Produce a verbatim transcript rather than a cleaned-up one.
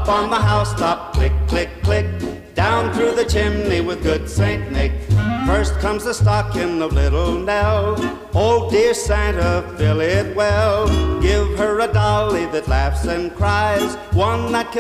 Up on the housetop, click, click, click, down through the chimney with good Saint Nick. First comes the stocking of little Nell. Oh dear Santa, fill it well. Give her a dolly that laughs and cries, one that can